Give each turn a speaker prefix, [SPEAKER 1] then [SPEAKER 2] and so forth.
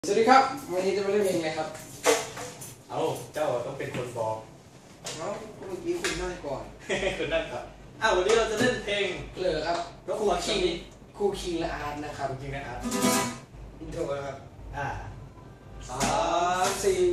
[SPEAKER 1] สวัสดีครับวันนี้จะมาเล่นเพลงอะไรครับ
[SPEAKER 2] เอาเจ้าต้องเป็นคนบอก
[SPEAKER 1] เมื่อกี้คุณนั่งก่อน
[SPEAKER 2] คุณนั่นครับวันนี้เราจะเล่นเพลง
[SPEAKER 1] เลยครับ
[SPEAKER 2] คู่คิง
[SPEAKER 1] คู่คิงและอาร์ตนะครับ
[SPEAKER 2] คู่คิงและอาร์ต
[SPEAKER 1] อินโทรครับ
[SPEAKER 2] 3
[SPEAKER 1] 4